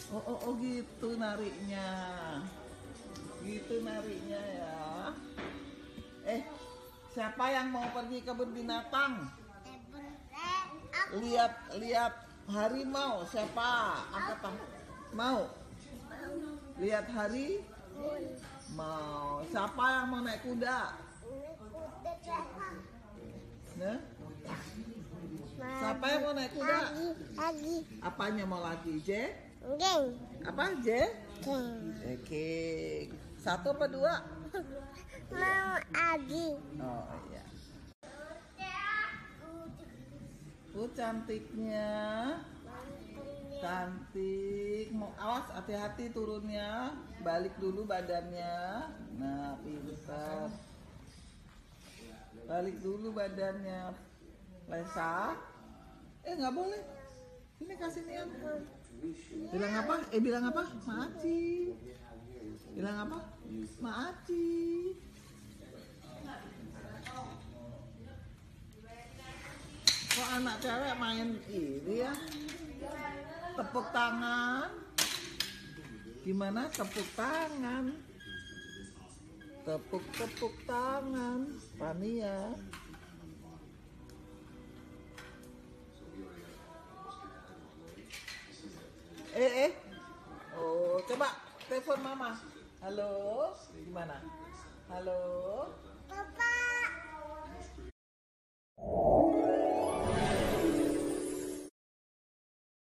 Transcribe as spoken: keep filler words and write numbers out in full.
Oh, oh, oh gitu nariknya. Gitu nariknya ya. Eh, siapa yang mau pergi kebun binatang? Lihat, lihat harimau. Siapa? Angkat tangan. Mau? Lihat hari? Mau. Siapa yang mau naik kuda? Nah? Siapa yang mau naik kuda? Lagi. Apanya mau lagi? J? Geng. Apa J? Geng. Oke. Satu apa dua? Mau lagi. Oh iya. Tuh cantiknya. Cantik. Mau awas hati-hati turunnya. Balik dulu badannya. Nah, pintar. Balik dulu badannya. Lesa. Eh nggak boleh. Ini kasih Nian. Bilang apa? Eh bilang apa? Maaci. Bilang apa? Maaci. Kok anak cewek main ini ya? Tepuk tangan. Gimana tepuk tangan? Tepuk-tepuk tangan. Tania. Eh, eh. Oh, coba telepon mama. Halo, gimana? Halo. Papa.